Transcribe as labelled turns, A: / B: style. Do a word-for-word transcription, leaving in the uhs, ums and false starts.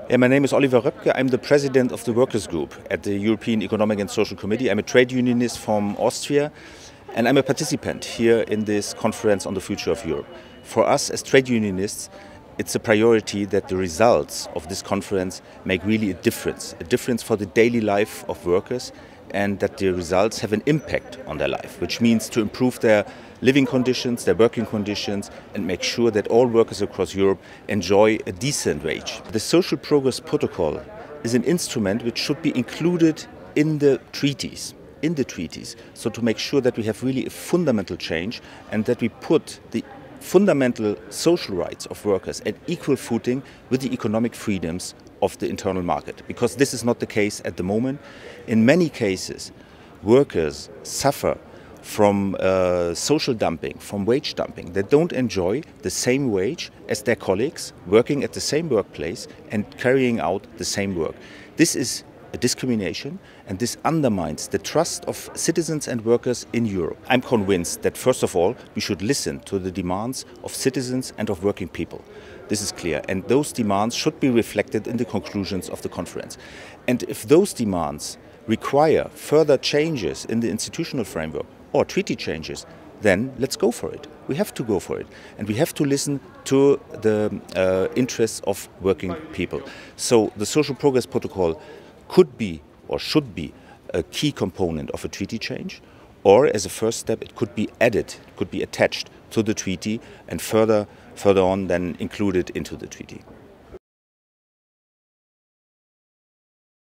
A: Yeah, my name is Oliver Röpke. I'm the president of the Workers' Group at the European Economic and Social Committee. I'm a trade unionist from Austria, and I'm a participant here in this conference on the future of Europe. For us as trade unionists, it's a priority that the results of this conference make really a difference, a difference for the daily life of workers, and that the results have an impact on their life, which means to improve their living conditions, their working conditions, and make sure that all workers across Europe enjoy a decent wage. The Social Progress Protocol is an instrument which should be included in the treaties, in the treaties, so to make sure that we have really a fundamental change and that we put the fundamental social rights of workers at equal footing with the economic freedoms of the internal market, because this is not the case at the moment. In many cases, workers suffer from uh, social dumping, from wage dumping. They don't enjoy the same wage as their colleagues working at the same workplace and carrying out the same work. This is a discrimination, and this undermines the trust of citizens and workers in Europe. I'm convinced that first of all we should listen to the demands of citizens and of working people. This is clear, and those demands should be reflected in the conclusions of the conference. And if those demands require further changes in the institutional framework or treaty changes, then let's go for it. We have to go for it. And we have to listen to the uh, interests of working people. So the Social Progress Protocol could be or should be a key component of a treaty change, or as a first step it could be added, could be attached to the treaty and further, further on then included into the treaty.